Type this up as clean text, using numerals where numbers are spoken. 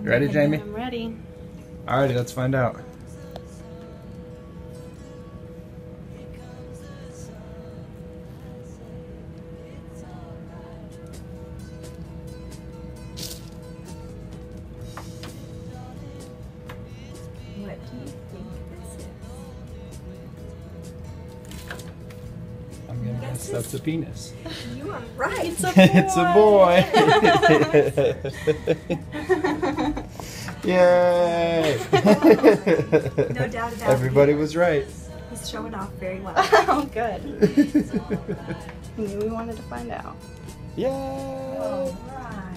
You ready, Jamie? I'm ready. Alrighty, let's find out. What do you think this is? I'm gonna guess that's a penis. You are right. It's a boy. It's a boy. Yay! No doubt about it. Everybody was right. He's showing off very well. Oh, good. I knew we wanted to find out. Yay! All right.